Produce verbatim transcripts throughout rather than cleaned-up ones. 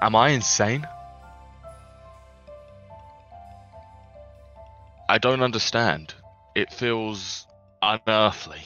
Am I insane? I don't understand. It feels unearthly.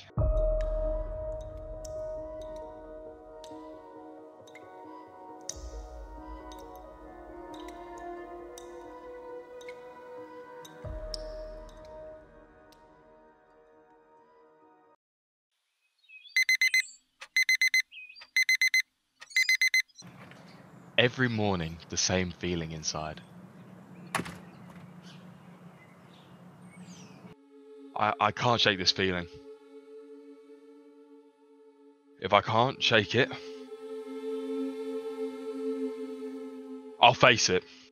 Every morning, the same feeling inside. I, I can't shake this feeling. If I can't shake it, I'll face it.